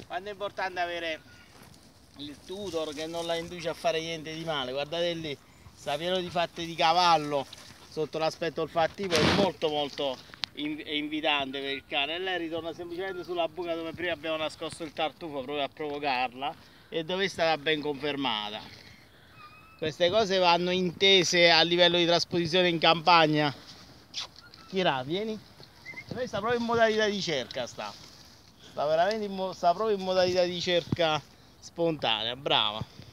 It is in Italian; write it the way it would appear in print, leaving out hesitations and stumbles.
Quanto è importante avere il tutor che non la induce a fare niente di male. Guardate lì, sta pieno di fatte di cavallo, sotto l'aspetto olfattivo è molto invitante per il cane. E lei ritorna semplicemente sulla buca dove prima abbiamo nascosto il tartufo proprio a provocarla e dove è stata ben confermata. Queste cose vanno intese a livello di trasposizione in campagna. Kira, vieni. Lei sta proprio in modalità di cerca, sta veramente sta proprio in modalità di cerca spontanea, brava.